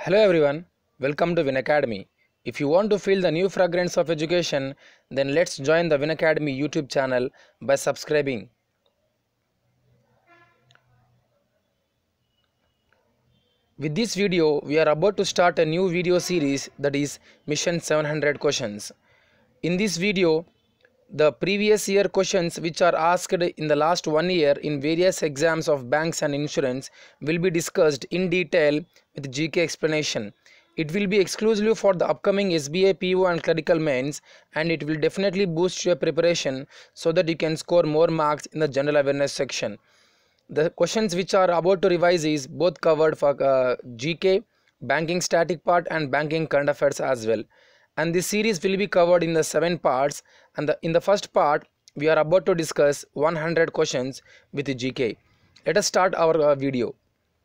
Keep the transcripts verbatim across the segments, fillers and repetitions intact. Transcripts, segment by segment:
Hello everyone, welcome to WINacademy. If you want to feel the new fragrance of education, then let's join the WINacademy YouTube channel by subscribing. With this video, we are about to start a new video series that is Mission seven hundred Questions. In this video, the previous year questions which are asked in the last one year in various exams of banks and insurance will be discussed in detail with G K explanation. It will be exclusively for the upcoming S B I P O and clerical mains, and it will definitely boost your preparation so that you can score more marks in the general awareness section. The questions which are about to revise is both covered for uh, G K, banking static part and banking current affairs as well. And this series will be covered in the seven parts, and the, in the first part we are about to discuss one hundred questions with G K. Let us start our uh, video.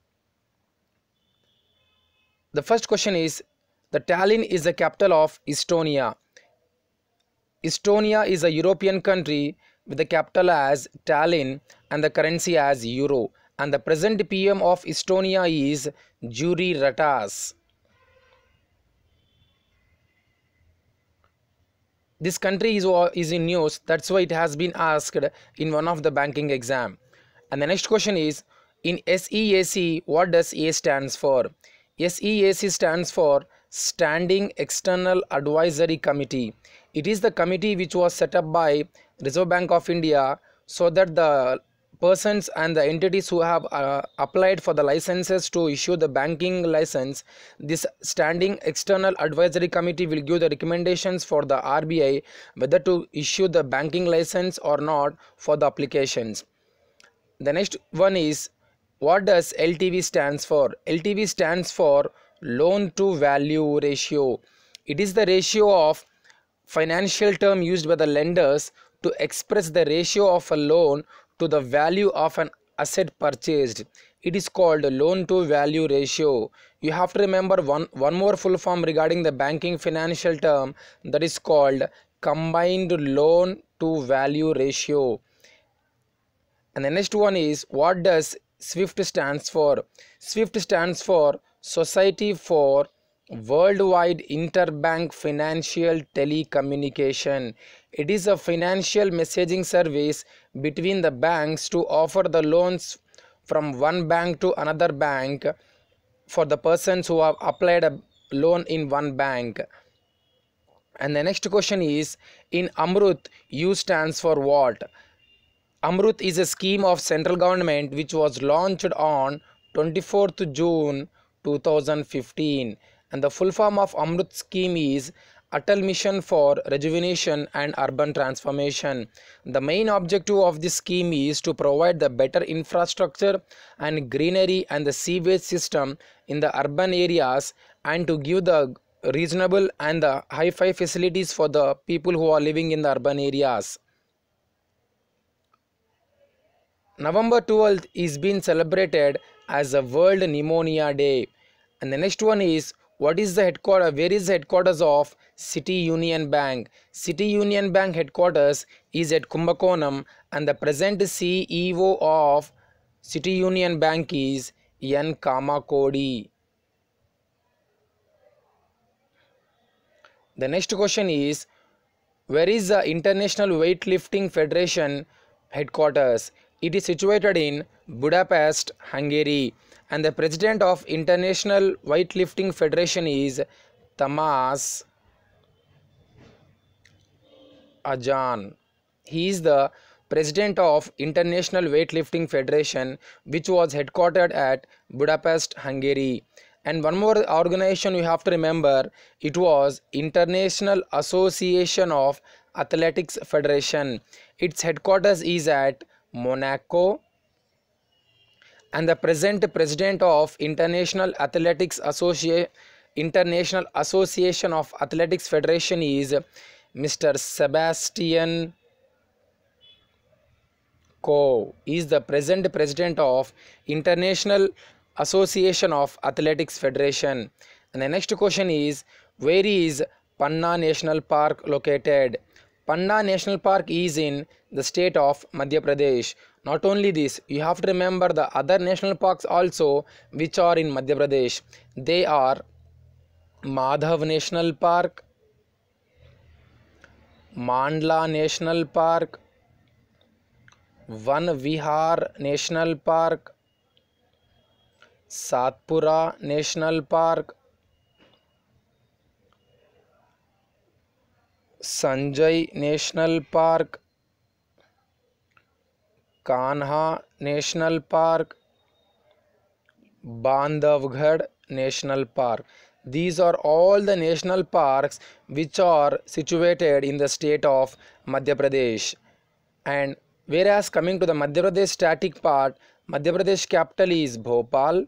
The first question is, the Tallinn is the capital of Estonia. Estonia is a European country with the capital as Tallinn and the currency as euro, and the present P M of Estonia is Jüri Ratas. This country is, is in news, that's why it has been asked in one of the banking exam. And the next question is, in S E A C, what does A stands for? S E A C stands for Standing External Advisory Committee. It is the committee which was set up by Reserve Bank of India so that the persons and the entities who have uh, applied for the licenses to issue the banking license, this Standing External Advisory Committee will give the recommendations for the R B I whether to issue the banking license or not for the applications. The next one is, what does L T V stands for? L T V stands for loan to value ratio. It is the ratio of financial term used by the lenders to express the ratio of a loan to the value of an asset purchased. It is called loan to value ratio. You have to remember one, one more full form regarding the banking financial term, that is called combined loan to value ratio. And the next one is, what does SWIFT stands for? SWIFT stands for Society for Worldwide Interbank Financial Telecommunication. It is a financial messaging service between the banks to offer the loans from one bank to another bank for the persons who have applied a loan in one bank. And the next question is, in Amrut, U stands for what? Amrut is a scheme of central government which was launched on twenty-fourth of June two thousand fifteen, and the full form of Amrut scheme is Atal Mission for Rejuvenation and Urban Transformation. The main objective of this scheme is to provide the better infrastructure and greenery and the sewage system in the urban areas, and to give the reasonable and the hi-fi facilities for the people who are living in the urban areas. November twelfth is being celebrated as a World Pneumonia Day. And the next one is, what is the headquarters, where is the headquarters of City Union Bank? City Union Bank headquarters is at Kumbakonam, and the present C E O of City Union Bank is N. Kamakodi. The next question is, where is the International Weightlifting Federation headquarters? It is situated in Budapest, Hungary, and the president of International Weightlifting Federation is Tamás Ajan. He is the president of International Weightlifting Federation, which was headquartered at Budapest, Hungary. And one more organization you have to remember, it was International Association of Athletics Federation. Its headquarters is at Monaco, and the present president of International Athletics Association International Association of Athletics Federation is Mister Sebastian Coe. He is the present president of International Association of Athletics Federation. And the next question is, where is Panna National Park located? Panda National Park is in the state of Madhya Pradesh. Not only this, you have to remember the other national parks also which are in Madhya Pradesh. They are Madhav National Park, Mandla National Park, Van Vihar National Park, Satpura National Park, Sanjay National Park, Kanha National Park, Bandhavgarh National Park. These are all the national parks which are situated in the state of Madhya Pradesh. And whereas coming to the Madhya Pradesh static part, Madhya Pradesh capital is Bhopal,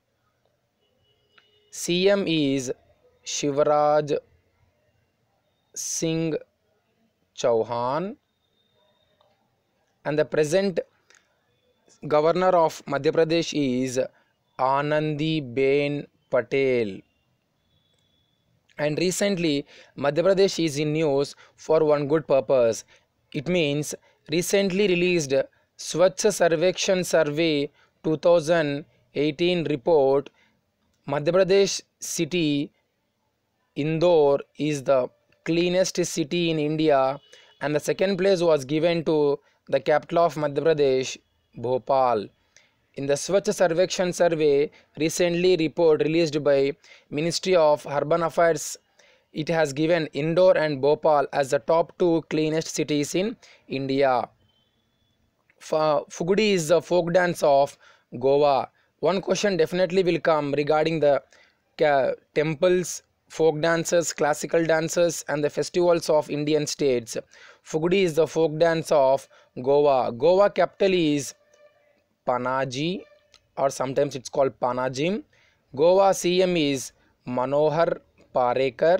C M is Shivraj Singh Chauhan, and the present governor of Madhya Pradesh is Anandi Ben Patel. And recently Madhya Pradesh is in news for one good purpose. It means recently released Swachh Sarvekshan Survey two thousand eighteen report, Madhya Pradesh city Indore is the cleanest city in India, and the second place was given to the capital of Madhya Pradesh, Bhopal. In the Swachh Sarvekshan survey recently report released by Ministry of Urban Affairs, it has given Indore and Bhopal as the top two cleanest cities in India. Fugudi is the folk dance of Goa. One question definitely will come regarding the temples, folk dances, classical dances and the festivals of Indian states. Fugudi is the folk dance of Goa. Goa capital is Panaji, or sometimes it's called Panajim. Goa C M is Manohar Parekar.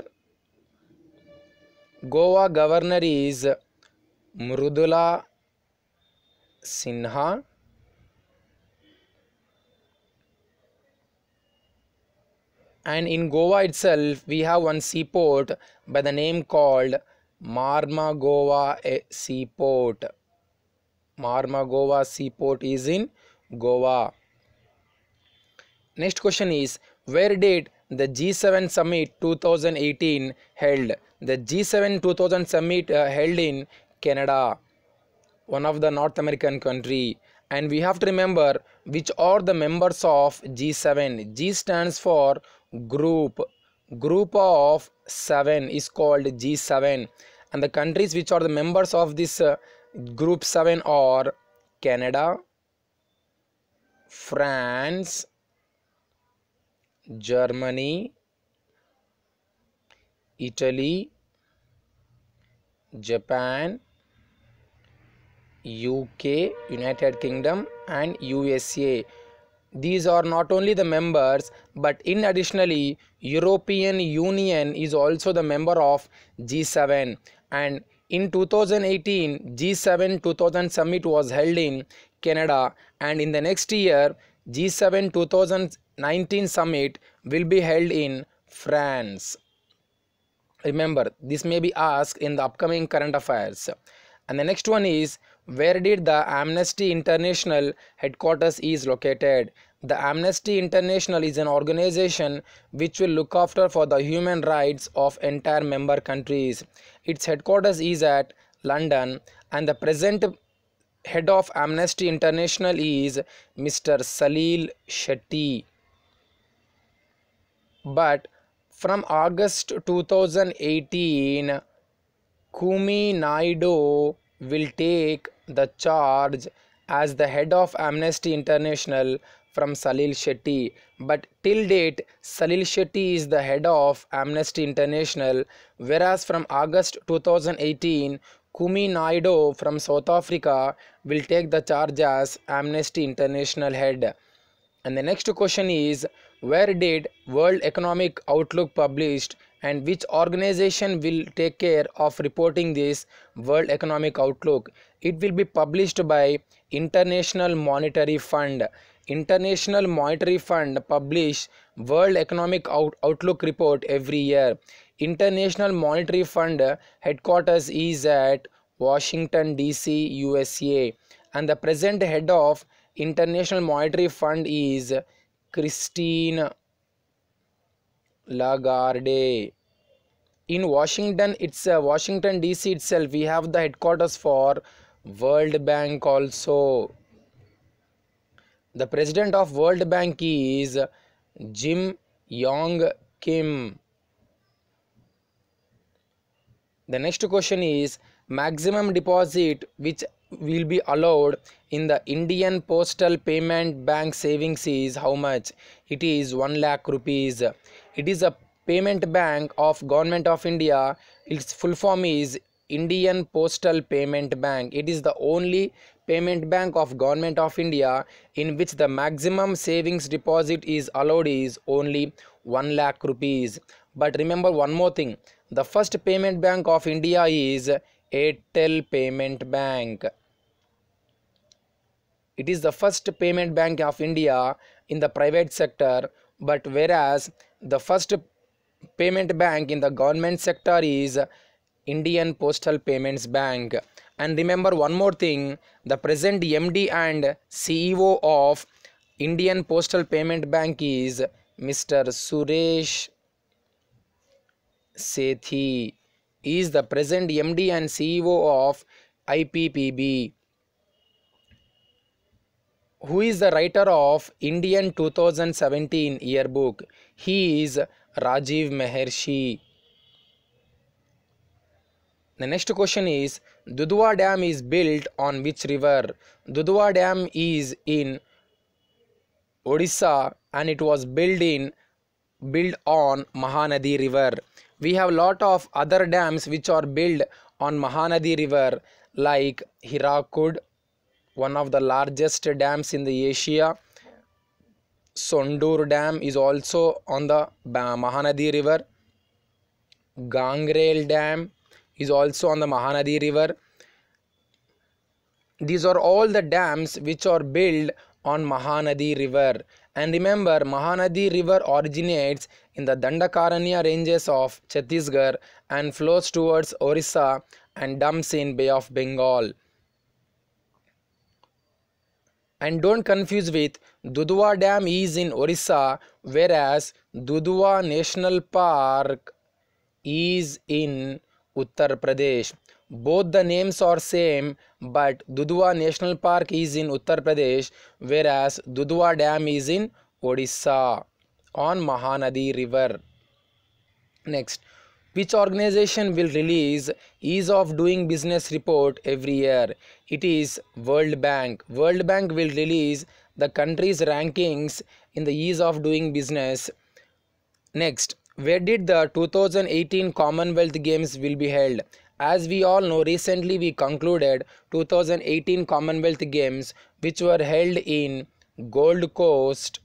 Goa governor is Mrudula Sinha. And in Goa itself we have one seaport by the name called Marma Seaport. Marma Seaport is in Goa. Next question is, where did the G seven summit two thousand eighteen held? The G seven two thousand summit uh, held in Canada, one of the North American country. And we have to remember which are the members of G seven. G stands for group. Group of seven is called G seven. And the countries which are the members of this uh, group seven are Canada, France, Germany, Italy, Japan, U K, United Kingdom and U S A. These are not only the members, but in additionally European Union is also the member of G seven. And in two thousand eighteen, G seven two thousand summit was held in Canada, and in the next year G seven two thousand nineteen summit will be held in France. Remember, this may be asked in the upcoming current affairs. And the next one is, where did the Amnesty International headquarters is located? The Amnesty International is an organization which will look after for the human rights of entire member countries. Its headquarters is at London, and the present head of Amnesty International is Mister Salil Shetty. But from August two thousand eighteen, Kumi Naidu will take the charge as the head of Amnesty International from Salil Shetty. But till date, Salil Shetty is the head of Amnesty International, whereas from August two thousand eighteen, Kumi Naidu from South Africa will take the charge as Amnesty International head. And the next question is, where did World Economic Outlook published, and which organization will take care of reporting this World Economic Outlook? It will be published by International Monetary Fund. International Monetary Fund publish World Economic Out- Outlook report every year. International Monetary Fund headquarters is at Washington D C, U S A, and the present head of International Monetary Fund is Christine Lagarde. In Washington, it's uh, Washington D C itself. We have the headquarters for World Bank also. The president of World Bank is Jim Yong Kim. The next question is maximum deposit which will be allowed in the Indian Postal Payment Bank savings is how much? It is one lakh rupees. It is a payment bank of Government of India. Its full form is Indian Postal Payment Bank. It is the only payment bank of Government of India in which the maximum savings deposit is allowed is only one lakh rupees. But remember one more thing, the first payment bank of India is Airtel Payment Bank. It is the first payment bank of India in the private sector, but whereas the first payment bank in the government sector is Indian Postal Payments Bank. And remember one more thing, the present M D and C E O of Indian Postal Payment Bank is Mister Suresh Sethi. He is the present M D and C E O of I P P B. Who is the writer of Indian two thousand seventeen yearbook? He is Rajiv Maharshi. The next question is Dudhwa Dam is built on which river? Dudhwa Dam is in Odisha and it was built in built on Mahanadi River. We have lot of other dams which are built on Mahanadi River like Hirakud, one of the largest dams in the Asia. Sondur Dam is also on the Mahanadi River. Gangrel Dam is also on the Mahanadi River. These are all the dams which are built on Mahanadi River. And remember, Mahanadi River originates in the Dandakaranya ranges of Chhattisgarh and flows towards Orissa and dumps in Bay of Bengal. And don't confuse with Dudhwa Dam is in Orissa, whereas Dudhwa National Park is in Uttar Pradesh. Both the names are same, but Dudhwa National Park is in Uttar Pradesh, whereas Dudhwa Dam is in Odisha on Mahanadi River. Next, which organization will release Ease of Doing Business report every year? It is World Bank. World Bank will release the country's rankings in the Ease of Doing Business. Next, where did the two thousand eighteen Commonwealth Games will be held? As we all know, recently we concluded two thousand eighteen Commonwealth Games which were held in Gold Coast,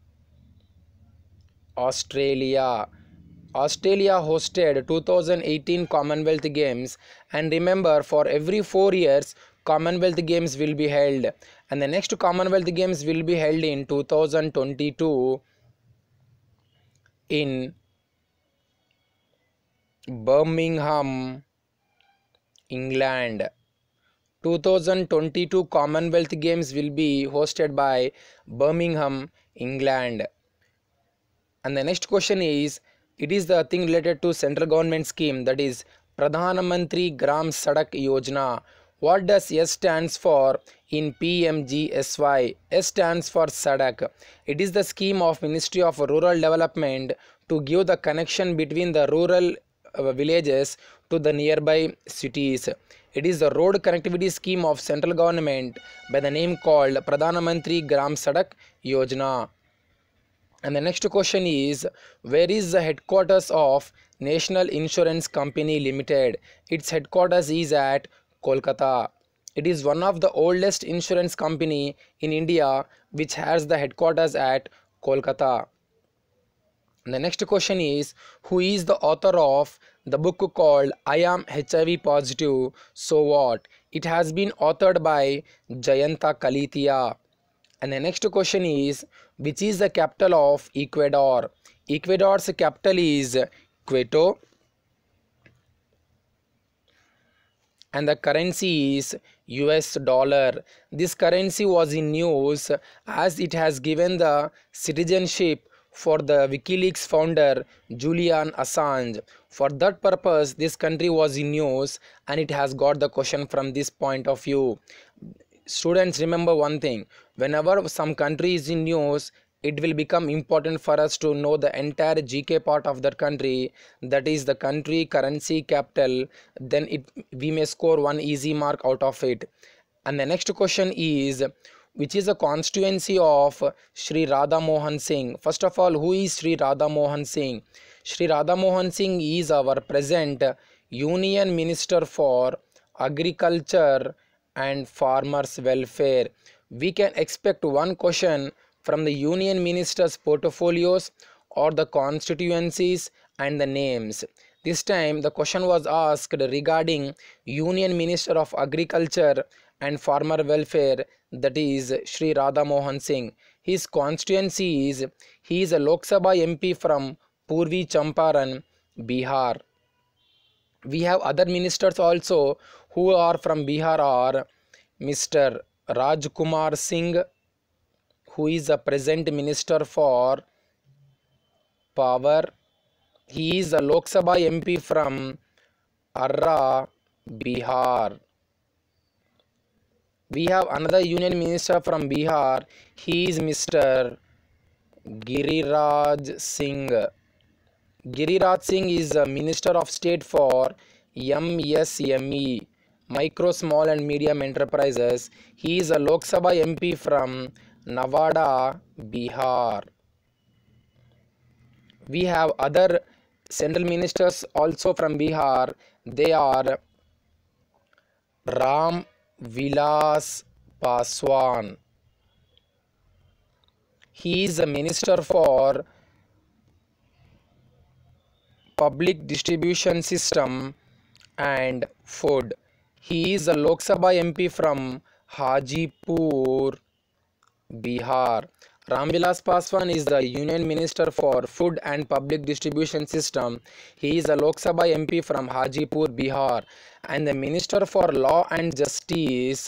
Australia. Australia hosted two thousand eighteen Commonwealth Games, and remember, for every four years Commonwealth Games will be held, and the next Commonwealth Games will be held in two thousand twenty-two in Birmingham, England. two thousand twenty-two Commonwealth Games will be hosted by Birmingham, England. And the next question is, it is the thing related to central government scheme, that is Pradhan Mantri Gram Sadak Yojana. What does S stands for in P M G S Y? S stands for Sadak. It is the scheme of Ministry of Rural Development to give the connection between the rural uh, villages to the nearby cities. It is the road connectivity scheme of central government by the name called Pradhan Mantri Gram Sadak Yojana. And the next question is, where is the headquarters of National Insurance Company Limited? Its headquarters is at Kolkata. It is one of the oldest insurance company in India which has the headquarters at Kolkata. And the next question is, who is the author of the book called I Am H I V Positive, So What? It has been authored by Jayanta Kalitia. And the next question is, which is the capital of Ecuador? Ecuador's capital is Quito, and the currency is U S dollar. This currency was in news as it has given the citizenship for the WikiLeaks founder Julian Assange. For that purpose, this country was in news and it has got the question from this point of view. Students, remember one thing: whenever some country is in news, it will become important for us to know the entire G K part of that country, that is the country, currency, capital. Then it we may score one easy mark out of it. And the next question is, which is a constituency of Sri Radha Mohan Singh? First of all, who is Sri Radha Mohan Singh? Sri Radha Mohan Singh is our present Union Minister for Agriculture and Farmers Welfare. We can expect one question from the Union Minister's portfolios or the constituencies and the names. This time the question was asked regarding Union Minister of Agriculture and Farmer Welfare, that is Sri Radha Mohan Singh. His constituency is, he is a Lok Sabha M P from Purvi Champaran, Bihar. We have other ministers also who are from Bihar are Mister Rajkumar Singh, who is the present Minister for Power. He is a Lok Sabha M P from Arra, Bihar. We have another Union Minister from Bihar. He is Mister Giriraj Singh. Giriraj Singh is the Minister of State for M S M E, Micro, Small and Medium Enterprises. He is a Lok Sabha M P from Nevada, Bihar. We have other central ministers also from Bihar. They are Ram Vilas Paswan. He is a Minister for Public Distribution System and Food. He is a Lok Sabha M P from Hajipur, Bihar. Ramvilas Paswan is the Union Minister for Food and Public Distribution System. He is a Lok Sabha M P from Hajipur, Bihar. And the Minister for Law and Justice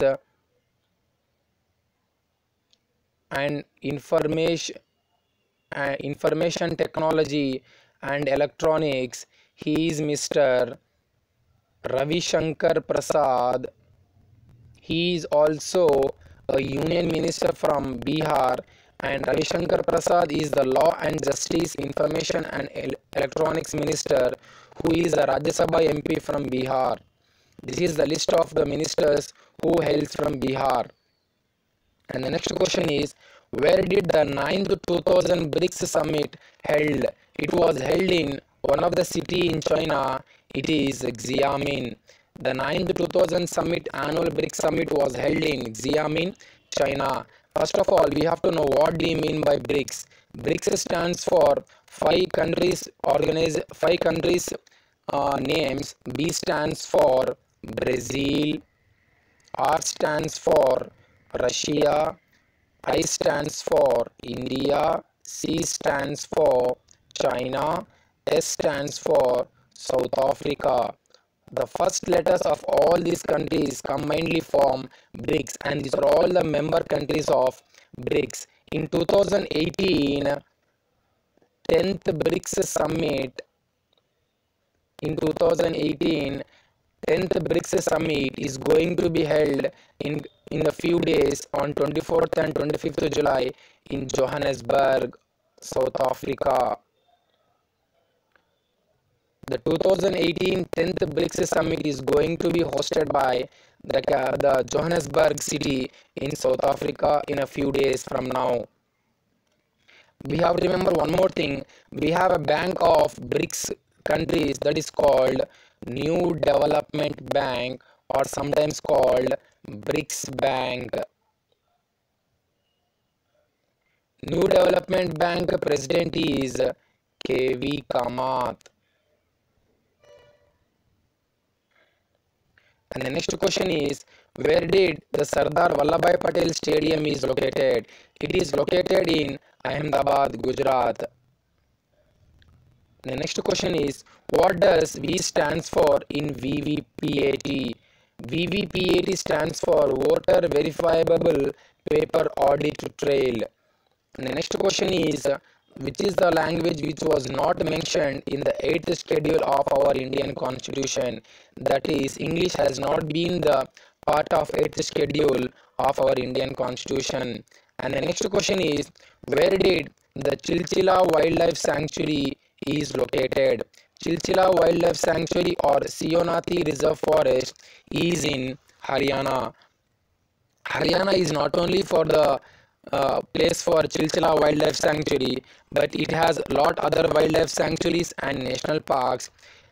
and Information, uh, Information Technology and Electronics, he is Mister Ravi Shankar Prasad. He is also a Union Minister from Bihar, and Ravi Shankar Prasad is the Law and Justice, Information and Electronics Minister, who is a Rajya Sabha M P from Bihar. This is the list of the ministers who hails from Bihar. And the next question is, where did the ninth two thousand BRICS Summit held? It was held in one of the city in China. It is Xiamen. The ninth two thousand Summit, Annual BRICS Summit was held in Xiamen, China. First of all, we have to know what do you mean by BRICS. BRICS stands for five countries organize five countries uh, names. B stands for Brazil, R stands for Russia, I stands for India, C stands for China, S stands for South Africa. The first letters of all these countries combinedly form BRICS, and these are all the member countries of BRICS. In two thousand eighteen, tenth BRICS Summit, in two thousand eighteen, tenth BRICS Summit is going to be held in, in a few days on twenty-fourth and twenty-fifth of July in Johannesburg, South Africa. The two thousand eighteen tenth BRICS Summit is going to be hosted by the, the Johannesburg city in South Africa in a few days from now. We have to remember one more thing. We have a bank of BRICS countries that is called New Development Bank, or sometimes called BRICS Bank. New Development Bank president is K V Kamath. And the next question is, Where did the Sardar Vallabhbhai Patel Stadium is located? It is located in Ahmedabad, Gujarat. The next question is, what does V stands for in V V P A T? V V P A T stands for Voter Verifiable Paper Audit Trail. And the next question is, which is the language which was not mentioned in the eighth schedule of our Indian Constitution? That is, English has not been the part of eighth schedule of our Indian Constitution. And the next question is, where did the Chilchila Wildlife Sanctuary is located? Chilchila Wildlife Sanctuary or Sionati Reserve Forest is in Haryana. Haryana is not only for the uh, place for Chilchila Wildlife Sanctuary, but it has a lot other wildlife sanctuaries and national parks.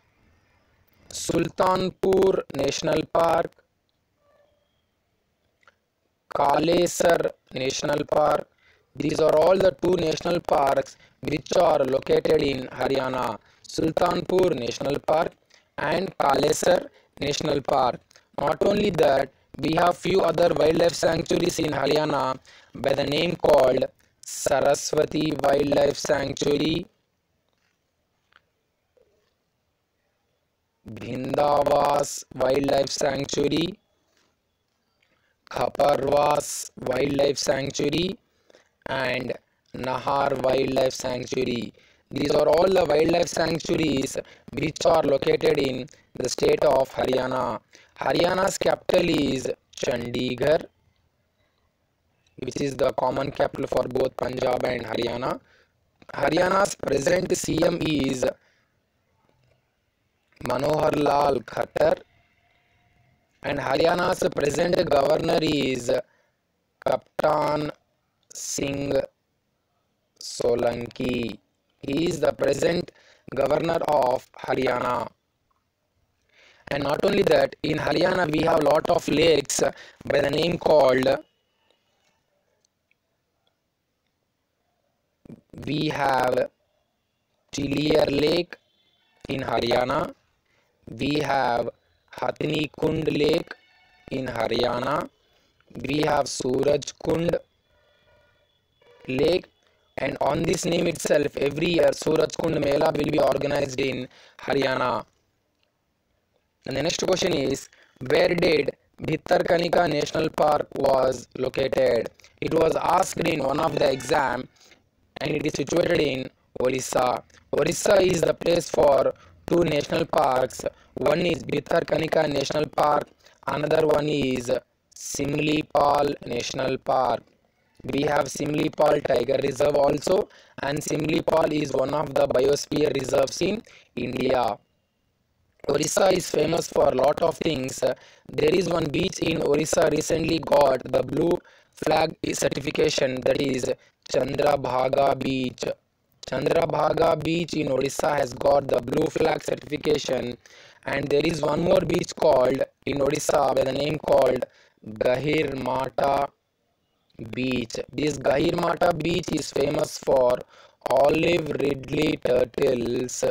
Sultanpur National Park, Kalesar National Park. These are all the two national parks which are located in Haryana. Sultanpur National Park and Kalesar National Park. Not only that, we have few other wildlife sanctuaries in Haryana by the name called Saraswati Wildlife Sanctuary, Bhindavas Wildlife Sanctuary, Khaparwas Wildlife Sanctuary, and Nahar Wildlife Sanctuary. These are all the wildlife sanctuaries which are located in the state of Haryana. Haryana's capital is Chandigarh, which is the common capital for both Punjab and Haryana. Haryana's present C M is Manohar Lal Khattar, and Haryana's present governor is Kaptan Singh Solanki. He is the present governor of Haryana. And not only that, in Haryana we have lot of lakes by the name called, we have Tilier Lake in Haryana, we have Hathni Kund Lake in Haryana, we have Suraj Kund Lake, and on this name itself every year Suraj Kund Mela will be organized in Haryana. And the next question is, where did Bhitarkanika National Park was located? It was asked in one of the exam, and it is situated in Orissa. Orissa is the place for two national parks. One is Bhitarkanika National Park, another one is Simlipal National Park. We have Simlipal Tiger Reserve also, and Simlipal is one of the biosphere reserves in India. Orissa is famous for a lot of things. There is one beach in Orissa recently got the blue flag certification, that is Chandrabhaga Beach. Chandrabhaga Beach in Orissa has got the blue flag certification, and there is one more beach called in Odisha by the name called Gahir Mata Beach. This Gahir Mata Beach is famous for olive ridley turtles.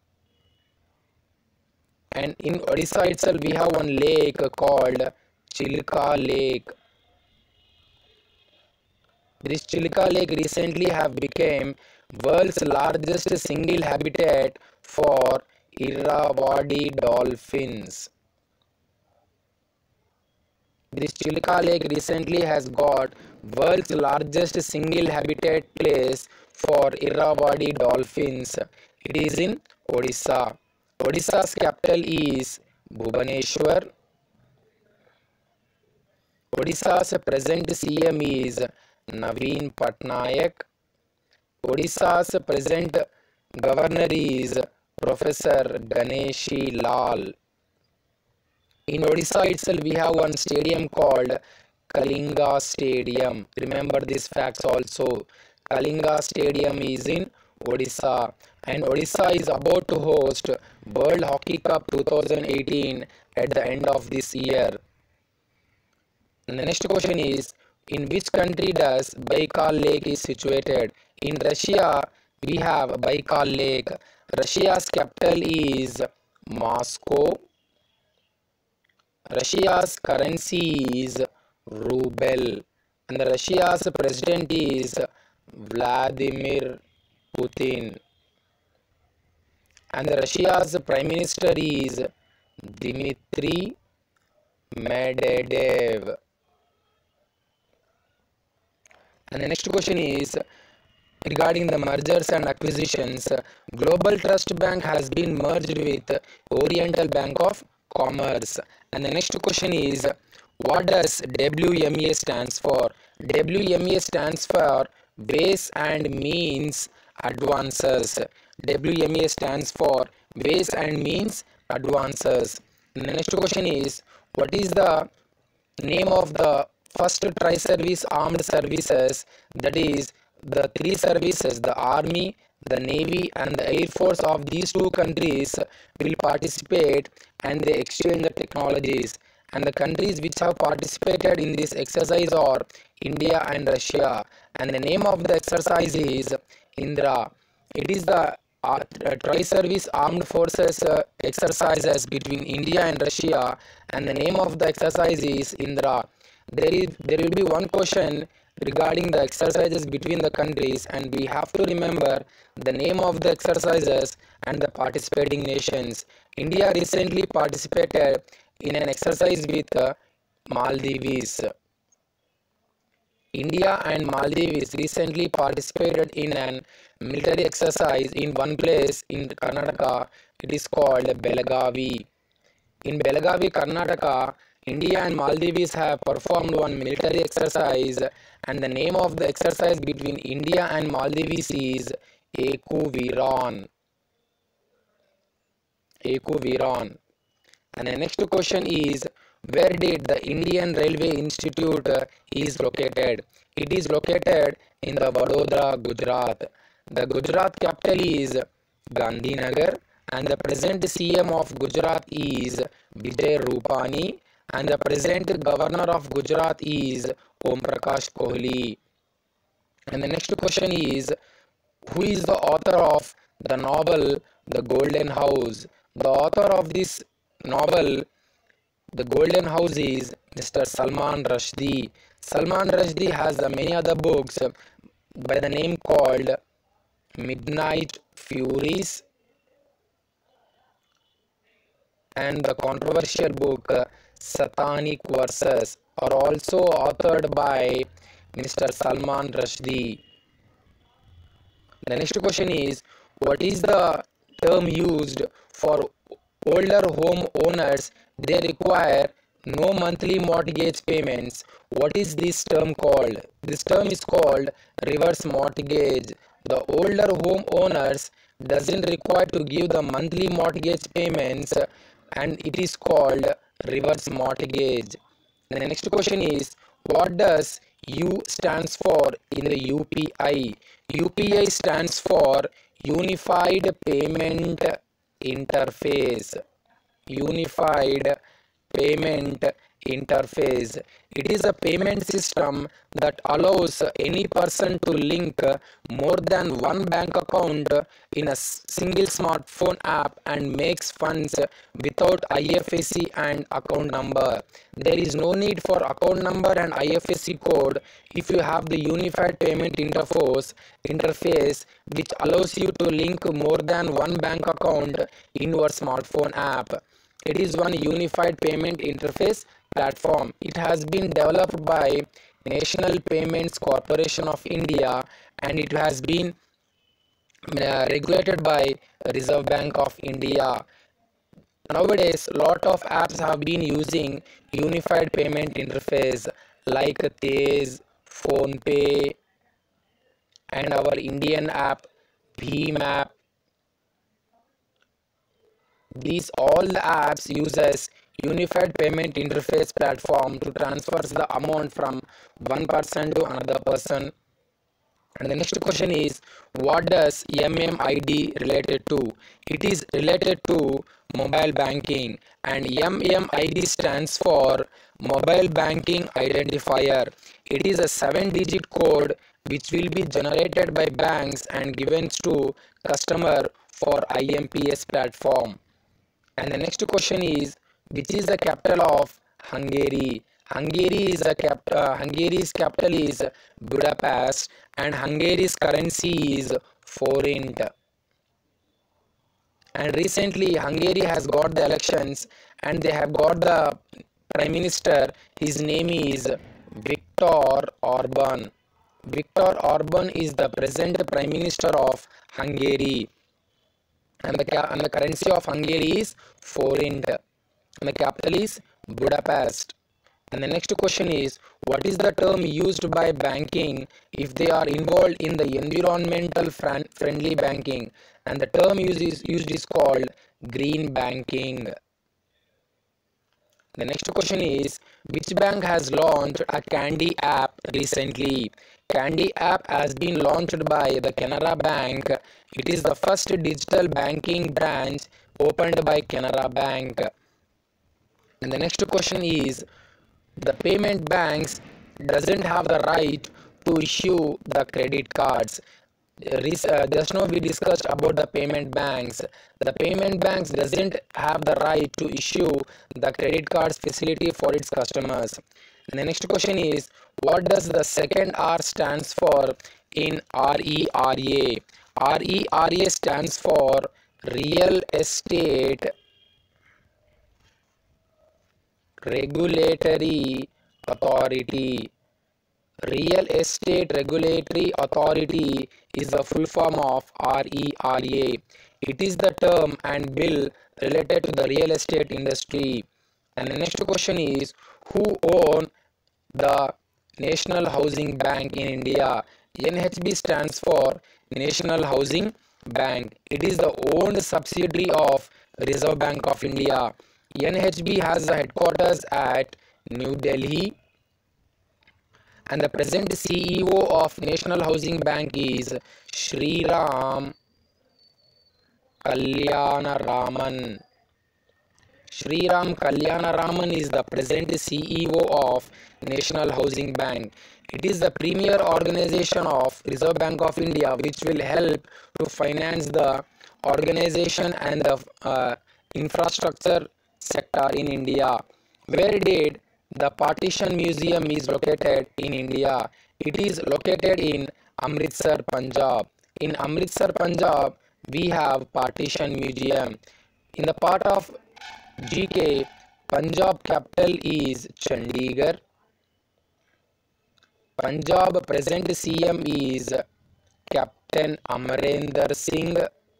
And in Odisha itself we have one lake called Chilka Lake. This Chilka Lake recently have become world's largest single habitat for Irrawaddy dolphins. This Chilka Lake recently has got world's largest single habitat place for Irrawaddy dolphins. It is in Odisha. Odisha's capital is Bhubaneswar. Odisha's present C M is Naveen Patnaik. Odisha's present governor is Professor Ganeshi Lal. In Odisha itself we have one stadium called Kalinga Stadium. Remember these facts also. Kalinga Stadium is in Odisha, and Odisha is about to host World Hockey Cup twenty eighteen at the end of this year. And the next question is, in which country does Baikal Lake is situated? In Russia we have Baikal Lake. Russia's capital is Moscow. Russia's currency is ruble, and the Russia's president is Vladimir Putin, and the Russia's prime minister is Dmitry Medvedev. And the next question is regarding the mergers and acquisitions. Global Trust Bank has been merged with Oriental Bank of Commerce. And the next question is, what does W M A stands for? W M A stands for Ways and Means Advances. W M A stands for Ways and Means Advances. And the next question is, what is the name of the first tri-service armed services? That is, the three services, the army, the navy and the air force of these two countries will participate and they exchange the technologies, and the countries which have participated in this exercise are India and Russia, and the name of the exercise is Indra. It is the uh, tri-service armed forces uh, exercises between India and Russia, and the name of the exercise is Indra. There is there will be one question regarding the exercises between the countries, and we have to remember the name of the exercises and the participating nations. India recently participated in an exercise with uh, Maldives. India and Maldives recently participated in an military exercise in one place in Karnataka. It is called Belagavi. In Belagavi, Karnataka, India and Maldives have performed one military exercise, and the name of the exercise between India and Maldives is Ekuviran. Ekuviran. And the next question is, where did the Indian Railway Institute uh, is located? It is located in the Vadodara, Gujarat. The Gujarat capital is Gandhinagar, and the present C M of Gujarat is Vijay Rupani, and the present governor of Gujarat is Om Prakash Kohli. And the next question is, who is the author of the novel The Golden House? The author of this novel, The Golden House, is Mister Salman Rushdie. Salman Rushdie has the many other books by the name called Midnight Furies and the controversial book Satanic Verses are also authored by Mister Salman Rushdie. The next question is, what is the term used for older home owners? They require no monthly mortgage payments. What is this term called? This term is called reverse mortgage. The older home owners doesn't require to give the monthly mortgage payments, and it is called reverse mortgage. And the next question is, what does U stands for in the U P I? U P I stands for Unified Payment Interface. Unified Payment Interface. It is a payment system that allows any person to link more than one bank account in a single smartphone app and makes funds without I F S C and account number. There is no need for account number and I F S C code if you have the unified payment interface interface which allows you to link more than one bank account in your smartphone app. It is one unified payment interface platform. It has been developed by National Payments Corporation of India, and it has been uh, regulated by Reserve Bank of India. Nowadays, lot of apps have been using unified payment interface like Tez, PhonePe, and our Indian app BHIM. These all the apps uses unified payment interface platform to transfer the amount from one person to another person. And the next question is, what does M M I D related to? It is related to mobile banking, and M M I D stands for Mobile Banking Identifier. It is a seven digit code which will be generated by banks and given to customer for I M P S platform. And the next question is, which is the capital of Hungary. Hungary is a cap uh, Hungary's capital is Budapest, and Hungary's currency is forint. And recently Hungary has got the elections, and they have got the prime minister. His name is Viktor Orban. Viktor Orban is the present prime minister of Hungary, and the and the currency of Hungary is forint, and the capital is Budapest. And the next question is, what is the term used by banking if they are involved in the environmental friendly banking? And the term used is, used is called green banking. The next question is, which bank has launched a Candy app recently? Candy app has been launched by the Canara Bank. It is the first digital banking branch opened by Canara Bank. And the next question is, the payment banks doesn't have the right to issue the credit cards. Uh, just now we discussed about the payment banks. The payment banks doesn't have the right to issue the credit cards facility for its customers. And the next question is, what does the second R stands for in R E R A? R E R A stands for Real Estate Regulatory Authority. Real Estate Regulatory Authority is the full form of R E R A. It is the term and bill related to the real estate industry. And the next question is, who own the National Housing Bank in India? N H B stands for National Housing Bank. It is the owned subsidiary of Reserve Bank of India. N H B has the headquarters at New Delhi, and the present C E O of National Housing Bank is Shriram Kalyanaraman. Shriram Kalyanaraman is the present C E O of National Housing Bank. It is the premier organization of Reserve Bank of India, which will help to finance the organization and the uh, infrastructure sector in India. Where did the Partition Museum is located in India? It is located in Amritsar, Punjab. In Amritsar, Punjab, we have Partition Museum. In the part of G K, Punjab capital is Chandigarh. Punjab present C M is Captain Amarinder Singh.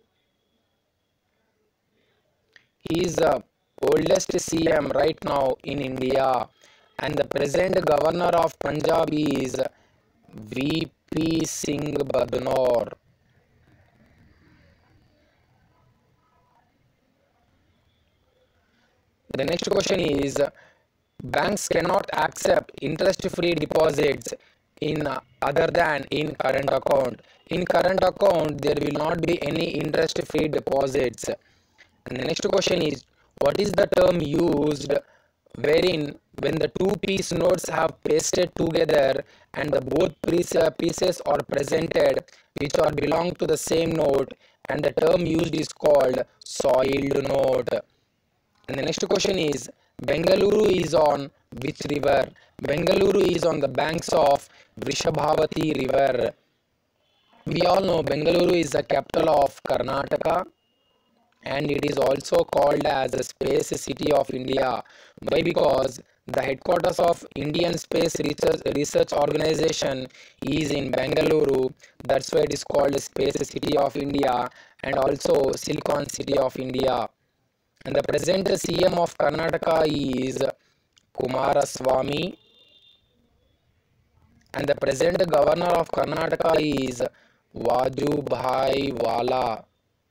He is the oldest C M right now in India, and the present governor of Punjab is V P Singh Badnor. The next question is, banks cannot accept interest-free deposits in uh, other than in current account. In current account, there will not be any interest-free deposits. And the next question is, what is the term used wherein when the two piece notes have pasted together and the both pieces are presented which are belong to the same note, and the term used is called soiled note. And the next question is, Bengaluru is on which river? Bengaluru is on the banks of Vrishabhavati river. We all know Bengaluru is the capital of Karnataka, and it is also called as the space city of India. Why? Because the headquarters of Indian Space Research, Research Organization is in Bengaluru. That's why it is called the space city of India, and also Silicon City of India. And the present C M of Karnataka is Kumaraswamy, and the present governor of Karnataka is Vajubhai Vala.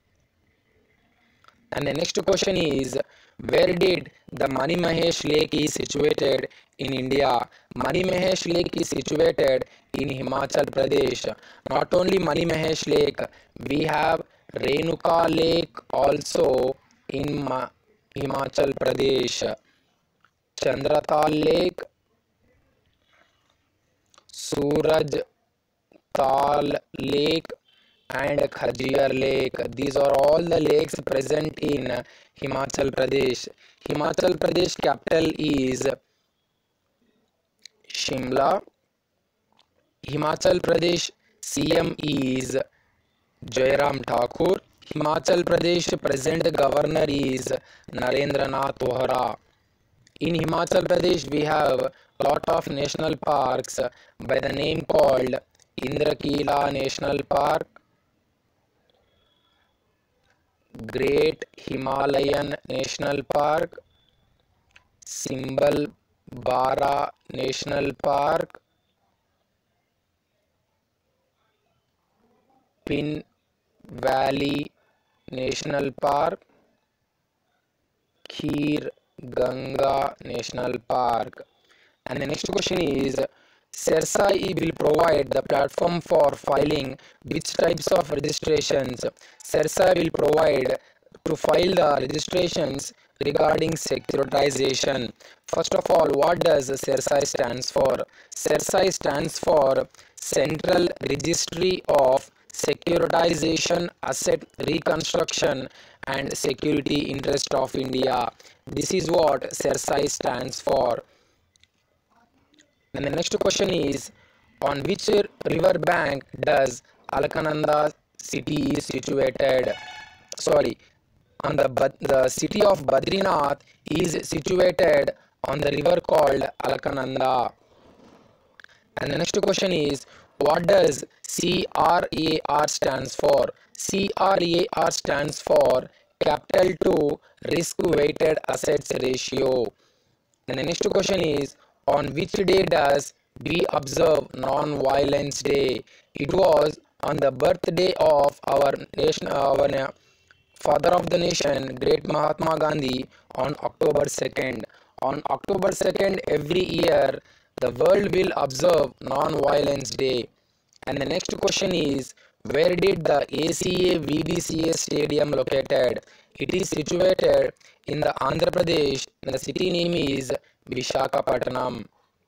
And the next question is, where did the Mani Mahesh Lake is situated in India? Mani Mahesh Lake is situated in Himachal Pradesh. Not only Mani Mahesh Lake, we have Renuka Lake also in Ma Himachal Pradesh, Chandratal Lake, Suraj Tal Lake, and Khajir Lake. These are all the lakes present in Himachal Pradesh. Himachal Pradesh capital is Shimla. Himachal Pradesh C M is Jairam Thakur. Himachal Pradesh present governor is Narendra Nath Vohra. In Himachal Pradesh, we have a lot of national parks by the name called Indrakila National Park, Great Himalayan National Park, Simbal Bara National Park, Pin Valley National Park, Kheer Ganga National Park. And the next question is, CERSAI will provide the platform for filing which types of registrations? CERSAI will provide to file the registrations regarding securitization. First of all, what does CERSAI stands for? CERSAI stands for Central Registry of Securitization, Asset Reconstruction and Security Interest of India. This is what CERSAI stands for. And the next question is, on which river bank does Alkananda city is situated? Sorry, on the the city of Badrinath is situated on the river called Alkananda. And the next question is, what does C R A R stands for? C R A R stands for Capital to Risk Weighted Assets Ratio. And the next question is, on which day does we observe Non-Violence Day? It was on the birthday of our nation, our father of the nation, great Mahatma Gandhi, on October second. On October second every year, the world will observe Non-Violence Day. And the next question is, where did the A C A V D C A stadium located? It is situated in the Andhra Pradesh, and the city name is Visakhapatnam.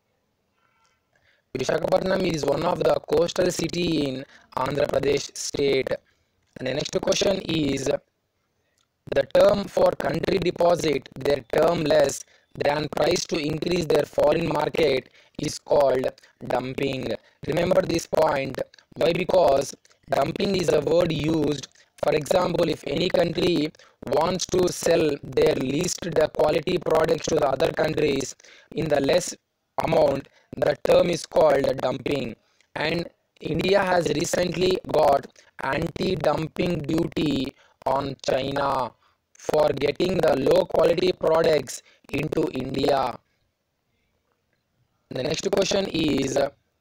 Visakhapatnam is one of the coastal city in Andhra Pradesh state. And the next question is, the term for country deposit their term less than price to increase their foreign market is called dumping. Remember this point. Why? Because dumping is a word used. For example, if any country wants to sell their least quality products to the other countries in the less amount, the term is called dumping. And India has recently got anti-dumping duty on China for getting the low quality products into India. The next question is,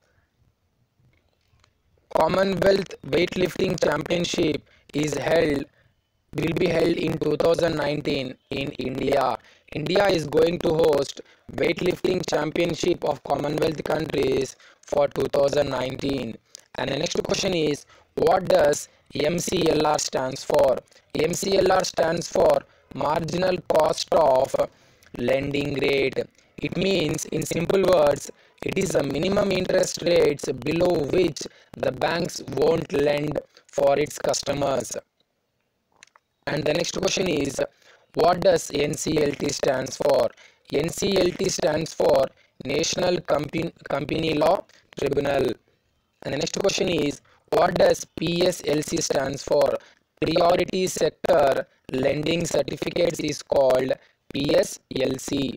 Commonwealth Weightlifting Championship is held will be held in two thousand nineteen in India. India is going to host weightlifting championship of Commonwealth countries for two thousand nineteen. And the next question is, what does M C L R stands for? M C L R stands for marginal cost of lending rate. It means, in simple words, it is the minimum interest rates below which the banks won't lend for its customers. And the next question is, what does N C L T stands for? N C L T stands for National Company, Company Law Tribunal. And the next question is, what does P S L C stands for? Priority Sector Lending Certificates is called P S L C.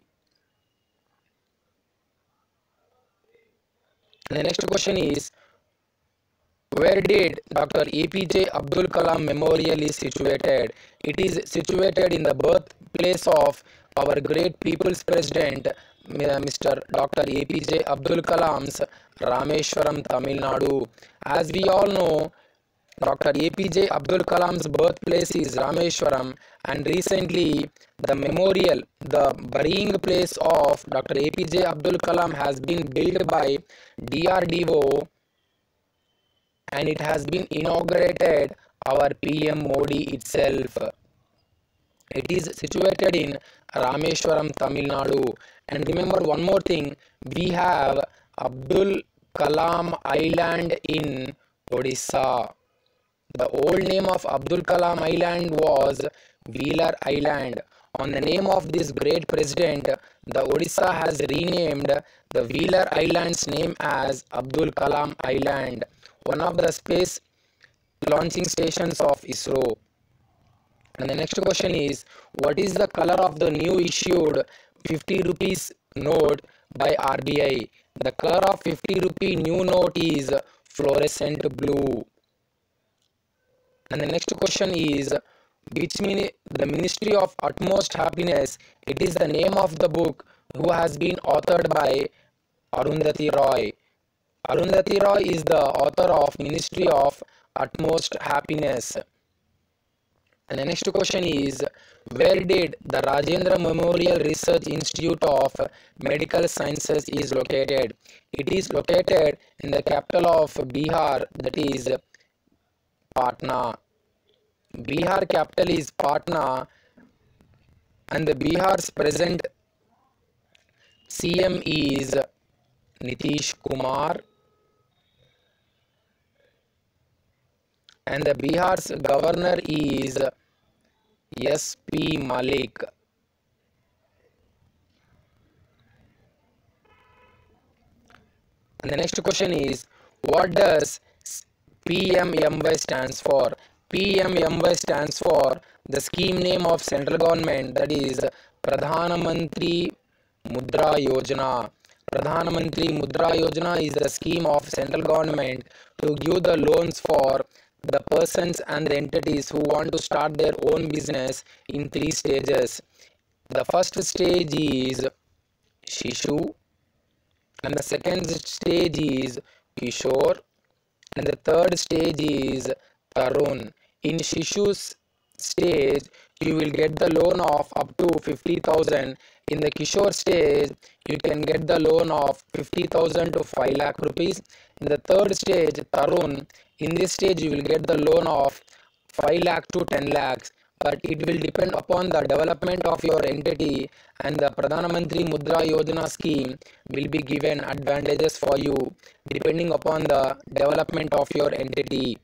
And the next question is, where did Doctor A P J Abdul Kalam Memorial is situated? It is situated in the birthplace of our great people's president, Mister Doctor A P J Abdul Kalam's Rameshwaram, Tamil Nadu. As we all know, Doctor A P J Abdul Kalam's birthplace is Rameshwaram, and recently the memorial, the burying place of Doctor A P J Abdul Kalam has been built by D R D O, and it has been inaugurated our P M Modi itself. It is situated in Rameshwaram, Tamil Nadu. And remember one more thing, we have Abdul Kalam Island in Odisha. The old name of Abdul Kalam Island was Wheeler Island. On the name of this great president, the Odisha has renamed the Wheeler Island's name as Abdul Kalam Island, one of the space launching stations of ISRO. And the next question is, what is the color of the new issued fifty rupees note by R B I? The color of fifty rupee new note is fluorescent blue. And the next question is, which mini the Ministry of Utmost Happiness, it is the name of the book who has been authored by Arundhati Roy. Arundhati Roy is the author of Ministry of Utmost Happiness. And the next question is, where did the Rajendra Memorial Research Institute of Medical Sciences is located? It is located in the capital of Bihar, that is Patna. Bihar capital is Patna, and the Bihar's present C M is Nitish Kumar, and the Bihar's governor is S P Malik. And the next question is, what does P M M Y stands for? P M M Y stands for the scheme name of central government, that is Pradhan Mantri Mudra Yojana. Pradhan Mantri Mudra Yojana is the scheme of central government to give the loans for the persons and the entities who want to start their own business in three stages. The first stage is Shishu, and the second stage is Kishore, and the third stage is Tarun. In Shishu's stage, you will get the loan of up to fifty thousand. In the Kishore stage, you can get the loan of fifty thousand to five lakh rupees. In the third stage, Tarun, in this stage you will get the loan of five lakh to ten lakhs, but it will depend upon the development of your entity, and the Pradhan Mantri Mudra Yojana scheme will be given advantages for you depending upon the development of your entity.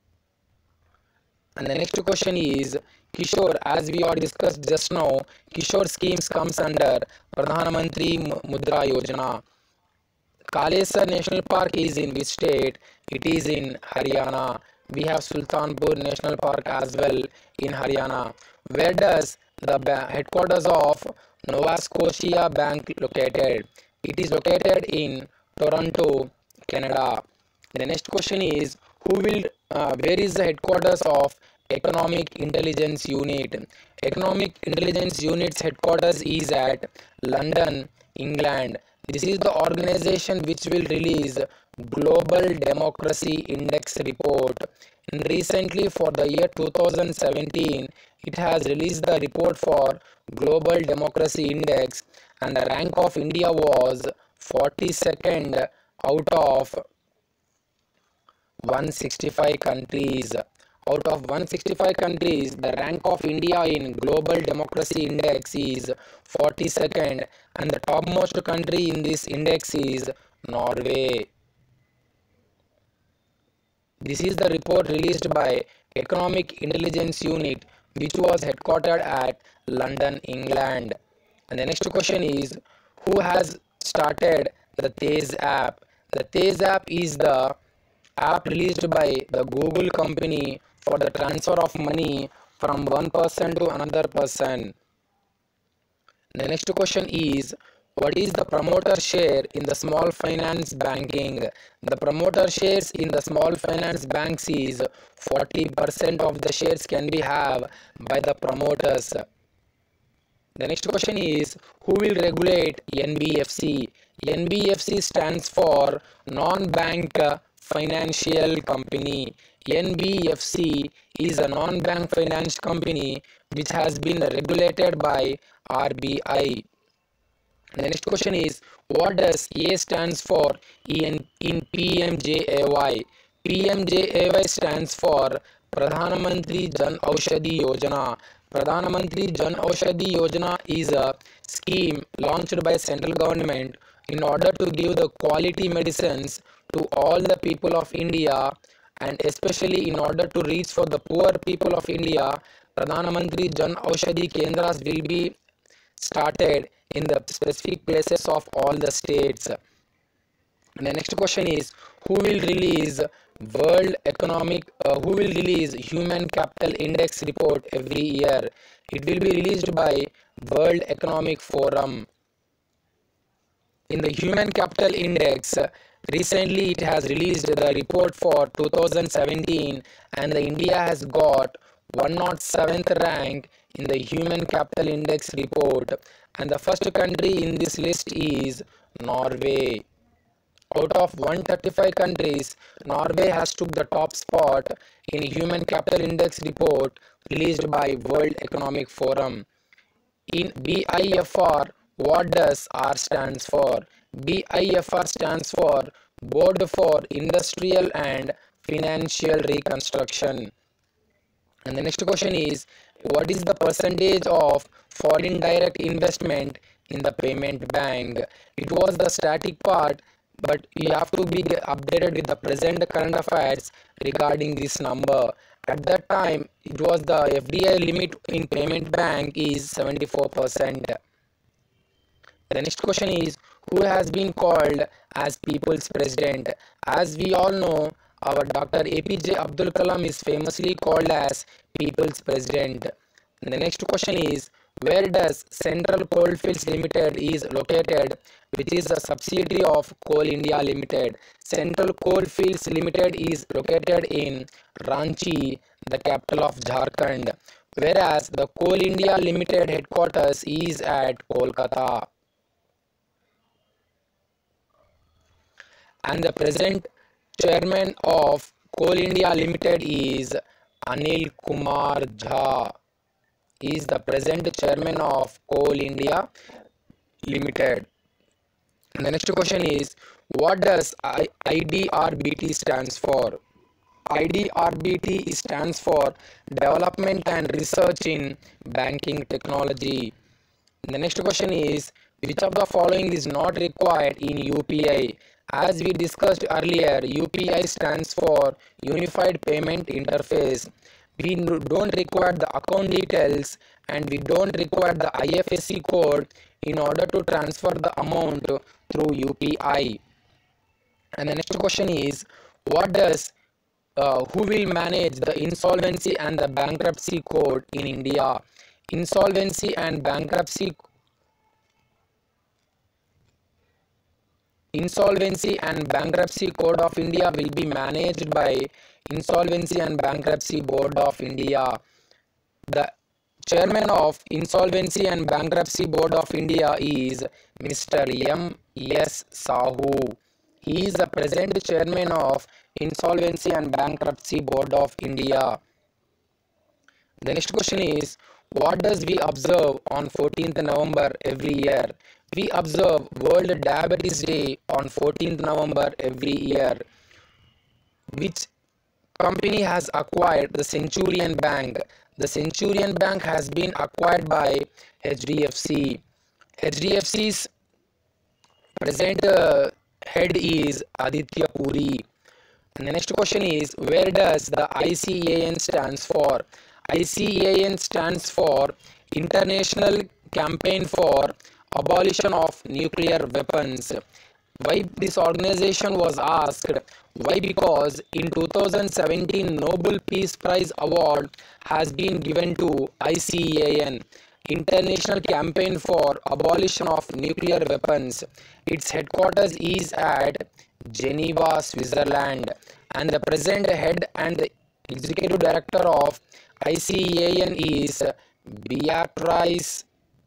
And the next question is, Kishore, as we already discussed just now, Kishore schemes comes under Pradhan Mantri Mudra Yojana. Kalesar National Park is in which state? It is in Haryana. We have Sultanpur National Park as well in Haryana. Where does the headquarters of Nova Scotia Bank located? It is located in Toronto, Canada. The next question is, who will uh, where is the headquarters of Economic Intelligence Unit? Economic Intelligence Unit's headquarters is at London, England. This is the organization which will release Global Democracy Index report. And recently, for the year two thousand seventeen, it has released the report for Global Democracy Index, and the rank of India was forty-second out of one hundred sixty-five countries. Out of one hundred sixty-five countries, the rank of India in Global Democracy Index is forty-second, and the topmost country in this index is Norway. This is the report released by Economic Intelligence Unit, which was headquartered at London, England. And the next question is, who has started the Tez app? The Tez app is the app released by the Google company for the transfer of money from one person to another person. The next question is, what is the promoter share in the small finance banking? The promoter shares in the small finance banks is forty percent of the shares can be have by the promoters. The next question is, who will regulate N B F C? N B F C stands for Non-Bank Financial Company. N B F C is a non-bank finance company which has been regulated by R B I. The next question is, what does A stands for in, in P M J A Y? P M J A Y stands for Pradhan Mantri Jan Aushadhi Yojana. Pradhan Mantri Jan Aushadhi Yojana is a scheme launched by central government in order to give the quality medicines to all the people of India, and especially in order to reach for the poor people of India, Pradhan Mantri Jan Aushadhi Kendras will be started in the specific places of all the states. And the next question is, who will release World Economic, uh, who will release Human Capital Index report every year? It will be released by World Economic Forum. In the Human Capital Index, recently it has released the report for two thousand seventeen, and the India has got one hundred seventh rank in the Human Capital Index report, and the first country in this list is Norway. Out of one hundred thirty-five countries, Norway has took the top spot in Human Capital Index report released by World Economic Forum. In B I F R, what does R stands for? B I F R stands for Board for Industrial and Financial Reconstruction. And the next question is, what is the percentage of foreign direct investment in the payment bank? It was the static part, but you have to be updated with the present current affairs regarding this number. At that time, it was the F D I limit in payment bank is seventy-four percent. The next question is, who has been called as people's president? As we all know, our Doctor A P J Abdul Kalam is famously called as people's president. And the next question is, where does Central Coalfields Limited is located, which is a subsidiary of Coal India Limited? Central Coalfields Limited is located in Ranchi, the capital of Jharkhand, whereas the Coal India Limited headquarters is at Kolkata. And the present chairman of Coal India Limited is Anil Kumar Jha. He is the present chairman of Coal India Limited. And the next question is, what does I D R B T stands for? I D R B T stands for Development and Research in Banking Technology. And the next question is, which of the following is not required in U P I? As we discussed earlier, U P I stands for Unified Payment Interface. We don't require the account details and we don't require the I F S C code in order to transfer the amount through U P I. And the next question is, what does uh, who will manage the insolvency and the bankruptcy code in India? Insolvency and bankruptcy Insolvency and Bankruptcy Code of India will be managed by Insolvency and Bankruptcy Board of India. The chairman of Insolvency and Bankruptcy Board of India is Mister M S Sahu. He is the present chairman of Insolvency and Bankruptcy Board of India. The next question is, what does we observe on fourteenth November every year? We observe World Diabetes Day on fourteenth November every year. Which company has acquired the Centurion Bank? The Centurion Bank has been acquired by H D F C. H D F C's present uh, head is Aditya Puri. And the next question is, where does the I C A N stands for? I C A N stands for International Campaign for Abolition of Nuclear Weapons. Why this organization was asked? Why? Because in two thousand seventeen Nobel Peace Prize Award has been given to I C A N, International Campaign for Abolition of Nuclear Weapons. Its headquarters is at Geneva, Switzerland, and the present head and the executive director of I C A N is Beatrice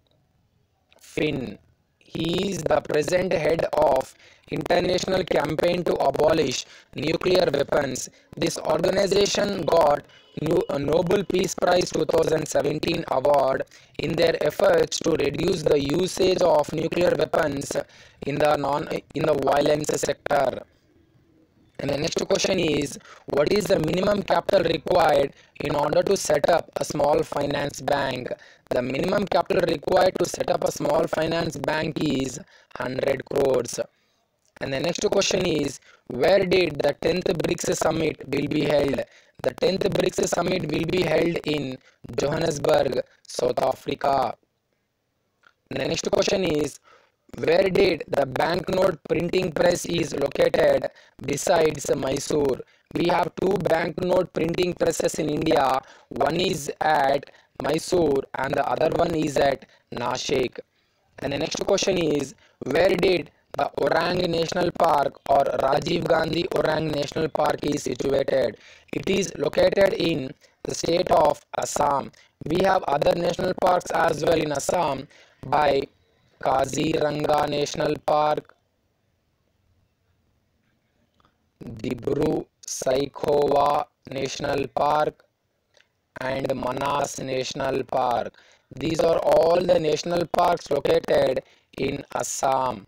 Finn. He is the present head of International Campaign to Abolish Nuclear Weapons. This organization got a Nobel Peace Prize twenty seventeen award in their efforts to reduce the usage of nuclear weapons in the non in the violence sector. And the next question is, what is the minimum capital required in order to set up a small finance bank? The minimum capital required to set up a small finance bank is one hundred crores. And the next question is, where did the tenth BRICS Summit will be held? The tenth BRICS Summit will be held in Johannesburg, South Africa. And the next question is, where did the banknote printing press is located besides Mysore? We have two banknote printing presses in India. One is at Mysore and the other one is at Nashik. And the next question is, where did the Orang National Park or Rajiv Gandhi Orang National Park is situated? It is located in the state of Assam. We have other national parks as well in Assam by Kaziranga National Park, Dibru Saikhowa National Park, and Manas National Park. These are all the national parks located in Assam.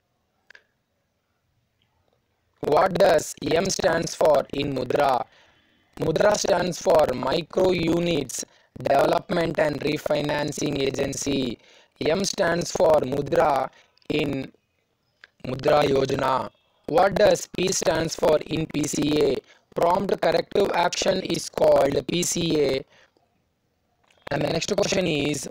What does M stands for in Mudra? Mudra stands for Micro Units Development and Refinancing Agency. M stands for Mudra in Mudra Yojana. What does P stands for in P C A? Prompt corrective action is called P C A. And the next question is,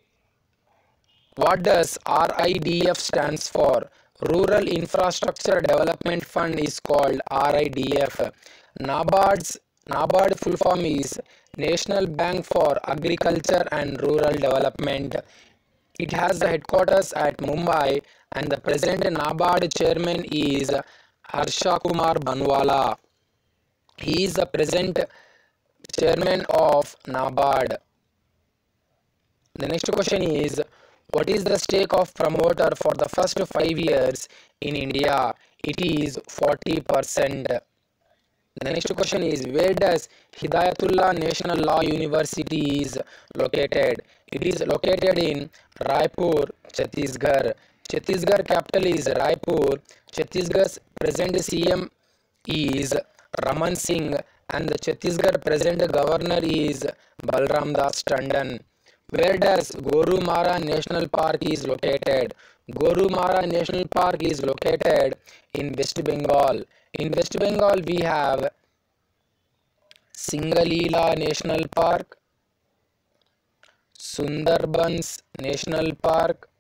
what does R I D F stands for? Rural Infrastructure Development Fund is called R I D F. NABARD's NABARD full form is National Bank for Agriculture and Rural Development. It has the headquarters at Mumbai and the present NABARD chairman is Harsha Kumar Banwala. He is the present chairman of NABARD. The next question is, what is the stake of promoter for the first five years in India? It is forty percent. The next question is, where does Hidayatullah National Law University is located? It is located in Raipur, Chhattisgarh. Chhattisgarh capital is Raipur. Chhattisgarh's present C M is Raman Singh and the Chhattisgarh present governor is Balram Das Tandon. Where does Gorumara National Park is located? Gorumara National Park is located in West Bengal. In West Bengal we have Singalila National Park, Sundarbans National Park.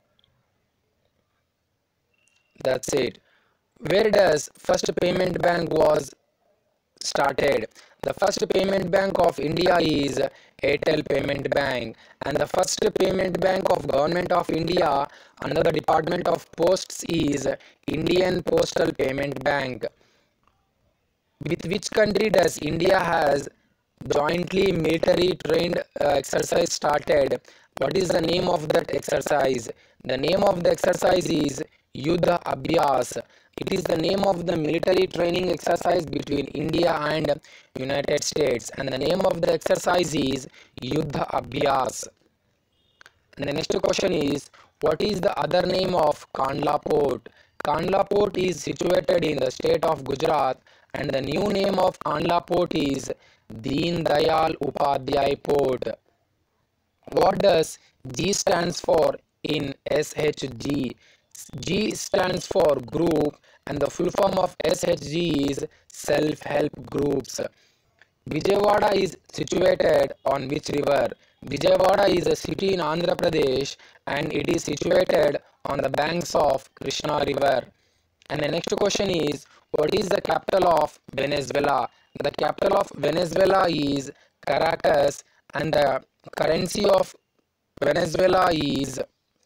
That's it. Where does First Payment Bank was started? The first payment bank of India is Airtel Payment Bank, and the first payment bank of Government of India under the Department of Posts is Indian Postal Payment Bank. With which country does India has jointly military trained uh, exercise started? What is the name of that exercise? The name of the exercise is Yuddha Abhyas. It is the name of the military training exercise between India and United States, and the name of the exercise is Yuddha Abhyas. And the next question is, what is the other name of Kandla Port? Kandla Port is situated in the state of Gujarat, and the new name of Kandla Port is Deen Dayal Upadhyay Port. What does G stands for in S H G? G stands for group and the full form of S H G is self-help groups. Vijayawada is situated on which river? Vijayawada is a city in Andhra Pradesh and it is situated on the banks of Krishna river. And the next question is, what is the capital of Venezuela? The capital of Venezuela is Caracas and the currency of Venezuela is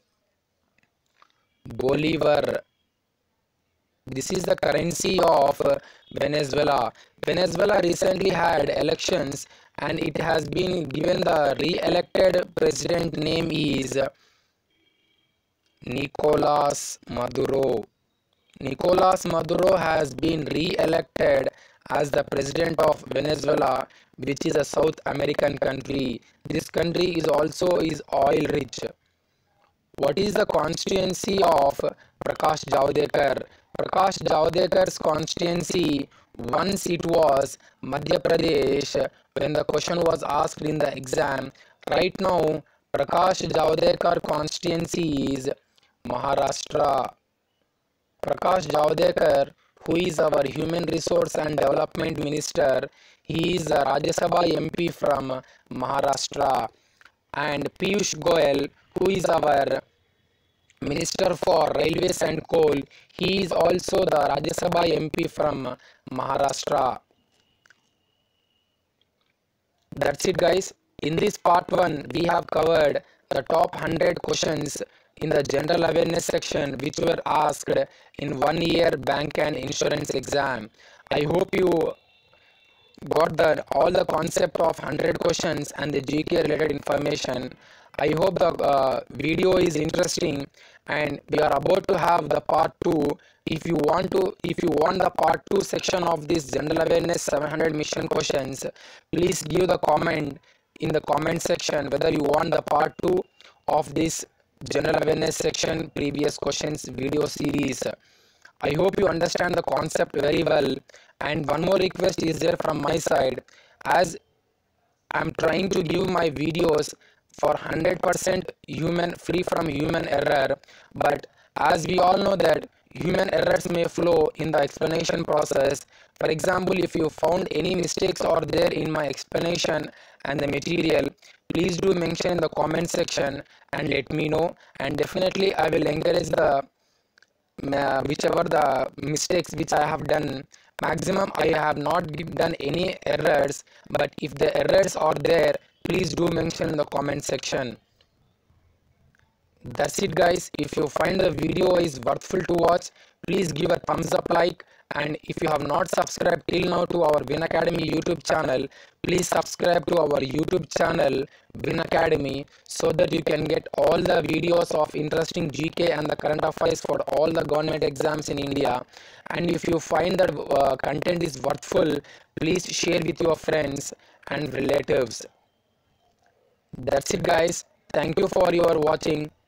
Bolivar. This is the currency of Venezuela. Venezuela recently had elections and it has been given the re-elected president name is Nicolas Maduro. Nicolas Maduro has been re-elected as the president of Venezuela, which is a South American country. This country is also is oil rich. What is the constituency of Prakash Javadekar? Prakash Javadekar's constituency, once it was Madhya Pradesh when the question was asked in the exam. Right now, Prakash Javadekar constituency is Maharashtra. Prakash Javadekar, who is our Human Resource and Development Minister, he is a Rajya Sabha M P from Maharashtra. And Piyush Goyal, who is our Minister for Railways and Coal, he is also the Rajya Sabha M P from Maharashtra. That's it, guys. In this part one, we have covered the top one hundred questions in the general awareness section which were asked in one year bank and insurance exam. I hope you got the all the concept of one hundred questions and the G K related information. I hope the uh, video is interesting, and we are about to have the part two. If you want to if you want the part two section of this general awareness seven hundred mission questions, please give the comment in the comment section whether you want the part two of this general awareness section previous questions video series. I hope you understand the concept very well. And one more request is there from my side, as I'm trying to give my videos for one hundred percent human free from human error, but as we all know that human errors may flow in the explanation process. For example, if you found any mistakes are there in my explanation and the material, please do mention in the comment section and let me know, and definitely I will encourage the uh, whichever the mistakes which I have done. Maximum I have not done any errors, but if the errors are there, please do mention in the comment section. That's it, guys. If you find the video is worthful to watch, please give a thumbs up like, and if you have not subscribed till now to our WINacademy YouTube channel, please subscribe to our YouTube channel WINacademy so that you can get all the videos of interesting G K and the current affairs for all the government exams in India. And if you find that uh, content is worthful, please share with your friends and relatives. That's it, guys. Thank you for your watching.